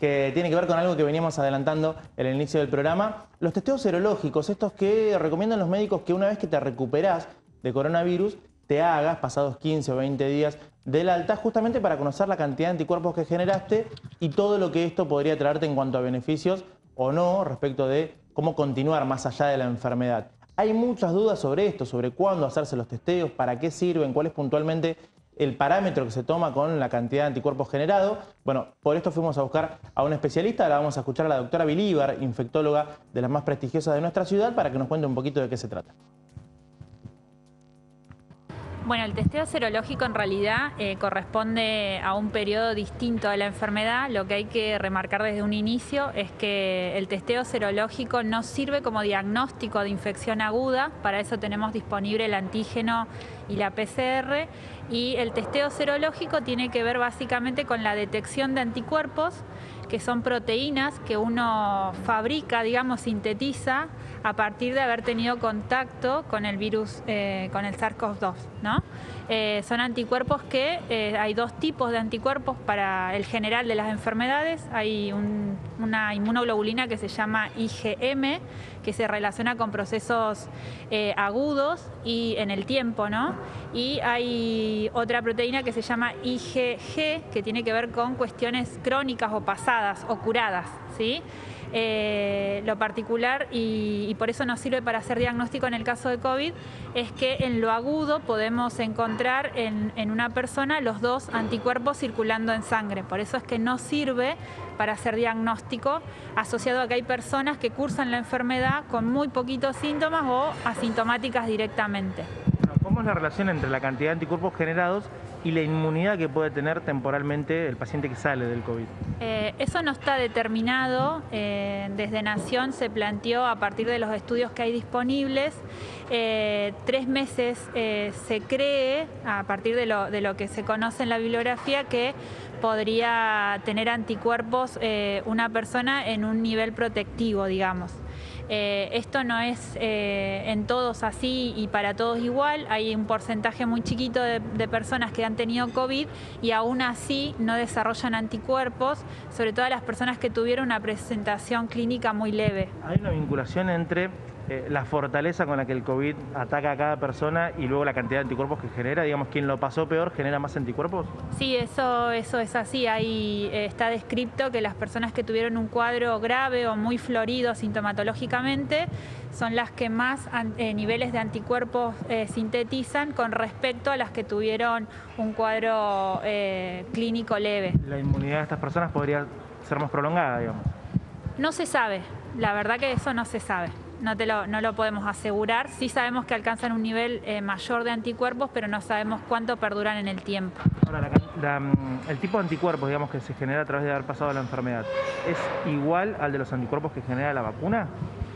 que tiene que ver con algo que veníamos adelantando en el inicio del programa. Los testeos serológicos, estos que recomiendan los médicos que una vez que te recuperás de coronavirus, te hagas, pasados 15 o 20 días del alta, justamente para conocer la cantidad de anticuerpos que generaste y todo lo que esto podría traerte en cuanto a beneficios o no respecto de cómo continuar más allá de la enfermedad. Hay muchas dudas sobre esto, sobre cuándo hacerse los testeos, para qué sirven, cuál es puntualmente el parámetro que se toma con la cantidad de anticuerpos generados. Bueno, por esto fuimos a buscar a un especialista. Ahora vamos a escuchar a la doctora Bilívar, infectóloga de las más prestigiosas de nuestra ciudad, para que nos cuente un poquito de qué se trata. Bueno, el testeo serológico en realidad corresponde a un periodo distinto de la enfermedad. Lo que hay que remarcar desde un inicio es que el testeo serológico no sirve como diagnóstico de infección aguda. Para eso tenemos disponible el antígeno y la PCR. Y el testeo serológico tiene que ver básicamente con la detección de anticuerpos, que son proteínas que uno fabrica, digamos, sintetiza a partir de haber tenido contacto con el virus, con el SARS-CoV-2, ¿no? Son anticuerpos que hay dos tipos de anticuerpos para el general de las enfermedades. Hay una inmunoglobulina que se llama IgM, que se relaciona con procesos agudos y en el tiempo, ¿no? Y hay otra proteína que se llama IgG, que tiene que ver con cuestiones crónicas o pasadas o curadas, ¿sí? Lo particular, y por eso nos sirve para hacer diagnóstico en el caso de COVID, es que en lo agudo podemos encontrar en una persona los dos anticuerpos circulando en sangre. Por eso es que no sirve para hacer diagnóstico, asociado a que hay personas que cursan la enfermedad con muy poquitos síntomas o asintomáticas directamente. ¿Cómo es la relación entre la cantidad de anticuerpos generados y la inmunidad que puede tener temporalmente el paciente que sale del COVID? Eso no está determinado. Desde Nación se planteó, a partir de los estudios que hay disponibles, 3 meses se cree, a partir de lo que se conoce en la bibliografía, que podría tener anticuerpos una persona en un nivel protectivo, digamos. Esto no es en todos así y para todos igual. Hay un porcentaje muy chiquito de personas que han tenido COVID y aún así no desarrollan anticuerpos, sobre todo las personas que tuvieron una presentación clínica muy leve. ¿Hay una vinculación entre la fortaleza con la que el COVID ataca a cada persona y luego la cantidad de anticuerpos que genera? Digamos, quien lo pasó peor genera más anticuerpos. Sí, eso es así. Ahí está descrito que las personas que tuvieron un cuadro grave o muy florido sintomatológicamente son las que más niveles de anticuerpos sintetizan con respecto a las que tuvieron un cuadro clínico leve. ¿La inmunidad de estas personas podría ser más prolongada, digamos? No se sabe. La verdad que eso no se sabe. No lo podemos asegurar. Sí sabemos que alcanzan un nivel mayor de anticuerpos, pero no sabemos cuánto perduran en el tiempo. Ahora, el tipo de anticuerpos, digamos, que se genera a través de haber pasado la enfermedad, ¿es igual al de los anticuerpos que genera la vacuna?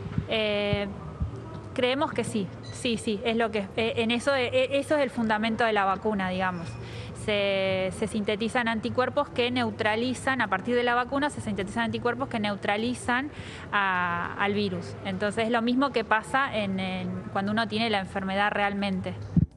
Creemos que sí. Sí, es lo que eso es el fundamento de la vacuna, digamos. Se sintetizan anticuerpos que neutralizan, a partir de la vacuna se sintetizan anticuerpos que neutralizan al virus. Entonces es lo mismo que pasa cuando uno tiene la enfermedad realmente.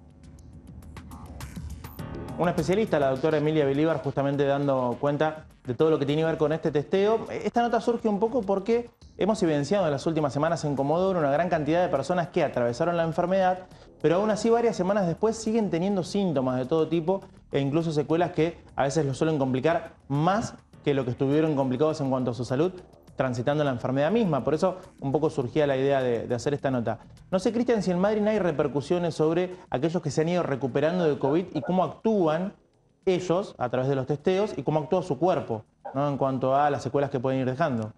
Una especialista, la doctora Emilia Bilívar, justamente dando cuenta de todo lo que tiene que ver con este testeo. Esta nota surge un poco porque hemos evidenciado en las últimas semanas en Comodoro una gran cantidad de personas que atravesaron la enfermedad, pero aún así varias semanas después siguen teniendo síntomas de todo tipo e incluso secuelas que a veces lo suelen complicar más que lo que estuvieron complicados en cuanto a su salud transitando la enfermedad misma. Por eso un poco surgía la idea de hacer esta nota. No sé, Cristian, si en Madrid hay repercusiones sobre aquellos que se han ido recuperando de COVID y cómo actúan ellos a través de los testeos y cómo actúa su cuerpo, ¿no?, en cuanto a las secuelas que pueden ir dejando.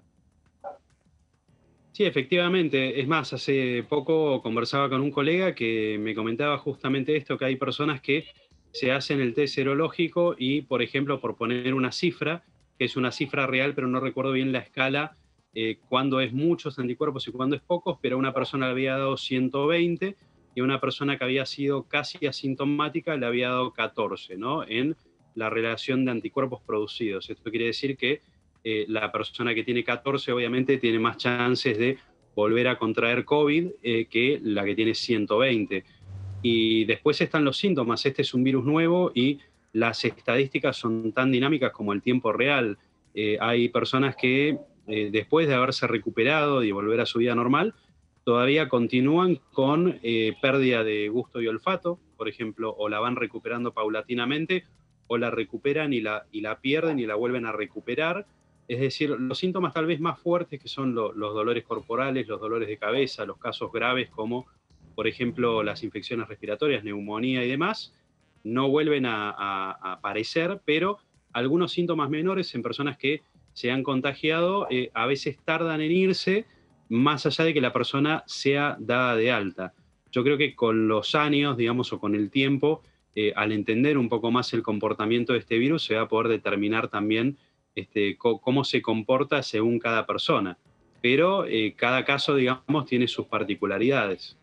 Sí, efectivamente. Es más, hace poco conversaba con un colega que me comentaba justamente esto, que hay personas que se hacen el test serológico y, por ejemplo, por poner una cifra, que es una cifra real, pero no recuerdo bien la escala, cuándo es muchos anticuerpos y cuándo es pocos, pero a una persona le había dado 120 y a una persona que había sido casi asintomática le había dado 14, ¿no?, en la relación de anticuerpos producidos. Esto quiere decir que la persona que tiene 14 obviamente tiene más chances de volver a contraer COVID que la que tiene 120. Y después están los síntomas. Este es un virus nuevo y las estadísticas son tan dinámicas como el tiempo real. hay personas que después de haberse recuperado y volver a su vida normal, todavía continúan con pérdida de gusto y olfato, por ejemplo, o la van recuperando paulatinamente, o la recuperan y la pierden y la vuelven a recuperar. Es decir, los síntomas tal vez más fuertes, que son los dolores corporales, los dolores de cabeza, los casos graves como, por ejemplo, las infecciones respiratorias, neumonía y demás, no vuelven a aparecer, pero algunos síntomas menores en personas que se han contagiado a veces tardan en irse, más allá de que la persona sea dada de alta. Yo creo que con los años, digamos, o con el tiempo, al entender un poco más el comportamiento de este virus, se va a poder determinar también cómo se comporta según cada persona. Pero cada caso, digamos, tiene sus particularidades.